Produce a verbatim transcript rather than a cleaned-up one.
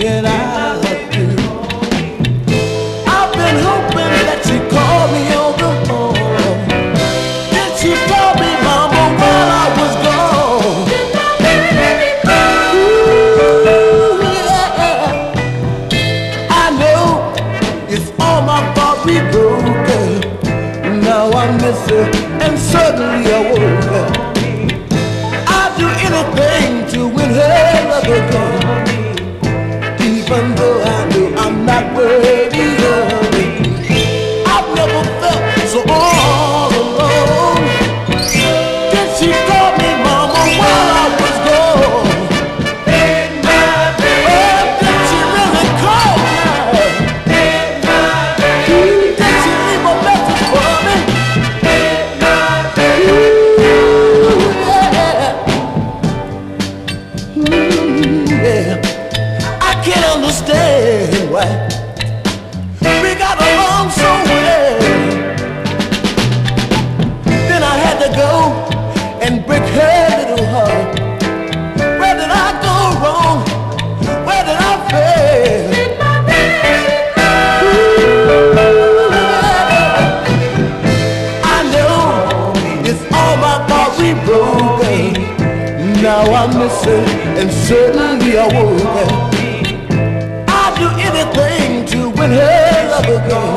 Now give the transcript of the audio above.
and I do. I've been hoping that she called me on the phone. Then she told me, Mama, while I was gone. Ooh, yeah. I know it's all my fault we broke up. Now I miss her and suddenly I woke up. I'd do anything to win her love again, even though I know I'm not worthy of it. I've never felt so all alone. Then she called me Mama while I was gone. Oh, did she really call me? Did she leave a message for me? Understand why we got along so well. Then I had to go and break her little heart. Where did I go wrong? Where did I fail? Ooh, I know it's all my fault we broke up. Now I miss her and certainly I woke up. Do anything to win her love again.